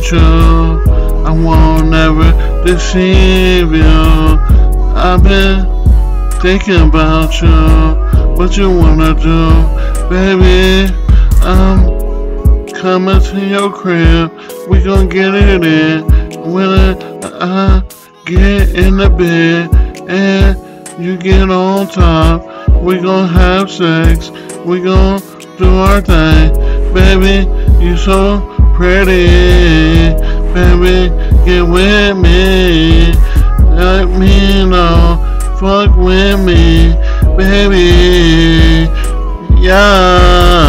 you. I won't never deceive you. I've been thinking about you. What you wanna do, baby? I'm coming to your crib. We gon' get it in. When I get in the bed and you get on top, we gon' have sex. We gon' do our thing. Baby, you so pretty. Baby, get with me. Let me know. Fuck with me, baby. Yeah.